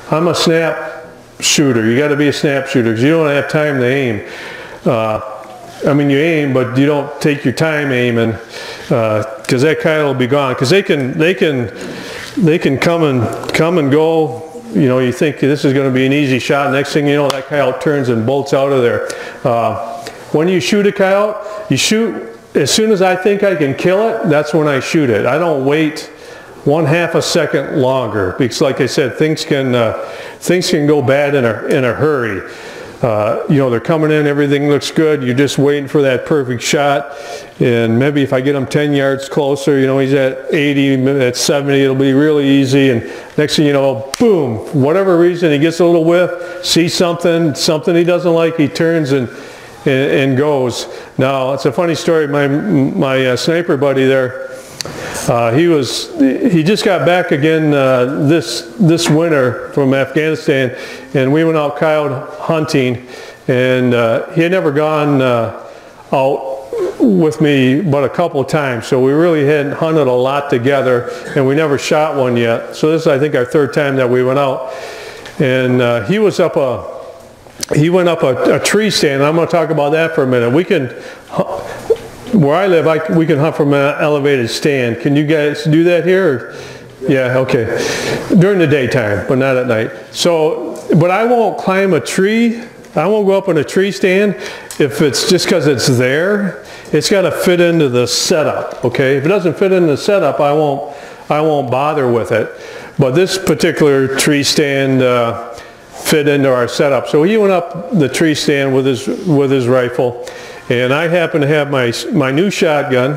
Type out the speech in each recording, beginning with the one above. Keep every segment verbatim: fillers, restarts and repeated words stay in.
I'm a snap shooter. You got to be a snap shooter because you don't have time to aim. Uh, I mean, you aim, but you don't take your time aiming because uh, that coyote will be gone. Because they can, they can, they can come and come and go. You know, you think this is going to be an easy shot. Next thing you know, that coyote turns and bolts out of there. Uh, when you shoot a coyote, you shoot as soon as I think I can kill it. That's when I shoot it. I don't wait one half a second longer because, like I said, things can uh, things can go bad in a in a hurry. Uh, you know, they're coming in, everything looks good. You're just waiting for that perfect shot. And maybe if I get him ten yards closer, you know, he's at eighty, at seventy, it'll be really easy. And next thing you know, boom, for whatever reason, he gets a little whiff, sees something, something he doesn't like, he turns and, and, and goes. Now, it's a funny story. My, my uh, sniper buddy there, Uh, he was he just got back again uh, this this winter from Afghanistan, and we went out coyote hunting, and uh, he had never gone uh, out with me but a couple of times, so we really hadn't hunted a lot together, and we never shot one yet. So this is, I think, our third time that we went out, and uh, he was up a he went up a, a tree stand. I'm going to talk about that for a minute. We can. Where I live, I, we can hunt from an elevated stand. Can you guys do that here? Or? Yeah, okay. During the daytime, but not at night. So, but I won't climb a tree. I won't go up on a tree stand if it's just because it's there. It's got to fit into the setup, okay? If it doesn't fit into the setup, I won't, I won't bother with it. But this particular tree stand uh, fit into our setup. So he went up the tree stand with his, with his rifle. And I happen to have my, my new shotgun.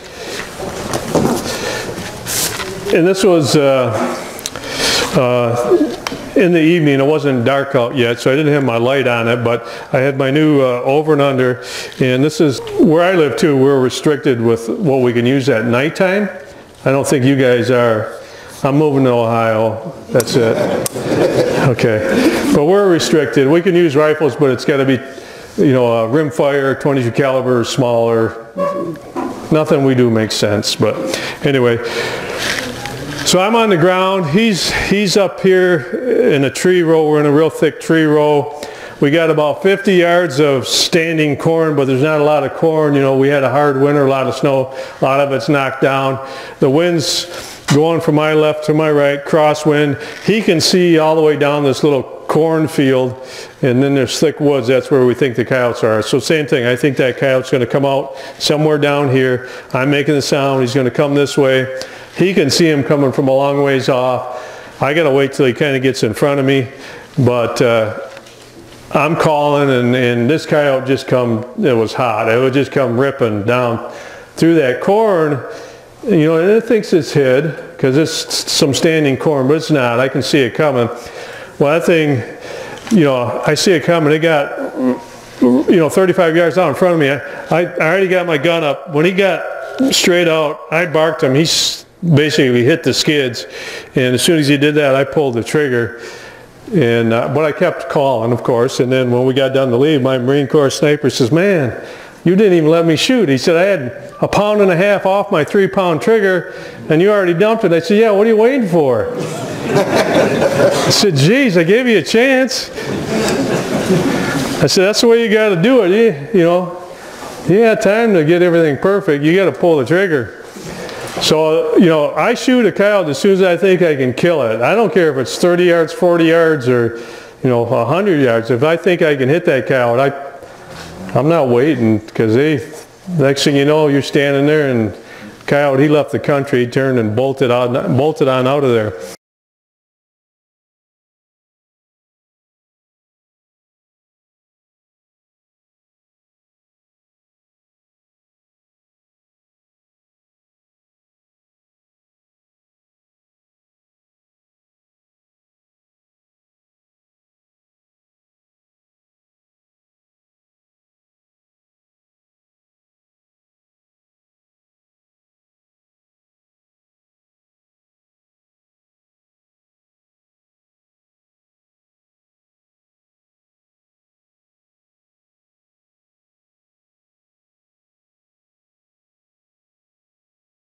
And this was uh, uh, in the evening. It wasn't dark out yet, so I didn't have my light on it, but I had my new uh, over and under. And this is where I live too. We're restricted with what we can use at nighttime. I don't think you guys are. I'm moving to Ohio. That's it. Okay. But we're restricted. We can use rifles, but it's got to be, you know, a rimfire, twenty-two caliber or smaller. Nothing we do makes sense, but anyway. So I'm on the ground. He's he's up here in a tree row. We're in a real thick tree row. We got about fifty yards of standing corn, but there's not a lot of corn. You know, we had a hard winter, a lot of snow, a lot of it's knocked down. The wind's going from my left to my right, crosswind. He can see all the way down this little cornfield, and then there's thick woods. That's where we think the coyotes are. So same thing. I think that coyote's going to come out somewhere down here. I'm making the sound. He's going to come this way. He can see him coming from a long ways off. I got to wait till he kind of gets in front of me, but uh, I'm calling, and, and this coyote just come, it was hot. It would just come ripping down through that corn. You know, and it thinks it's hid because it's some standing corn, but it's not. I can see it coming. Well, that thing, you know, I see it coming. It got, you know, thirty-five yards out in front of me. I, I already got my gun up. When he got straight out, I barked him. He basically hit the skids. And as soon as he did that, I pulled the trigger. And uh, but I kept calling, of course. And then when we got done to leave, my Marine Corps sniper says, "Man, you didn't even let me shoot." He said, "I had a pound and a half off my three pound trigger and you already dumped it." I said, "Yeah, what are you waiting for?" I said, "Geez, I gave you a chance." I said, "That's the way you got to do it. You, you know, you got time to get everything perfect. You got to pull the trigger." So, you know, I shoot a coyote as soon as I think I can kill it. I don't care if it's thirty yards, forty yards, or, you know, one hundred yards. If I think I can hit that coyote, I, I'm not waiting, because they, next thing you know, you're standing there and coyote, he left the country, he turned and bolted on, bolted on out of there.